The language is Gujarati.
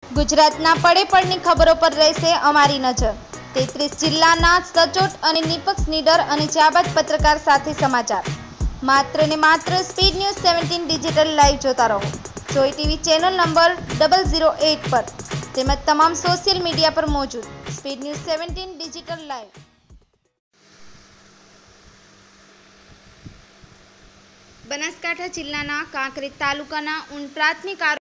ગુજરાતના પડે પડની ખબરો પર રહેશે અમારી નજર। 33 જિલ્લાના સચોટ અને નિષ્પક્ષ નીડર અને જાબાજ પત્રકાર સાથે સમાચાર। માત્ર ને માત્ર સ્પીડ ન્યૂઝ 17 ડિજિટલ લાઈવ જોતા રહો। જોઈ ટીવી ચેનલ નંબર 008 પર તેમજ તમામ સોશિયલ મીડિયા પર મોજૂદ speed news 17 digital live. Banaskantha જિલ્લાના કાંકરેજ તાલુકાના ઉન પ્રાથમિક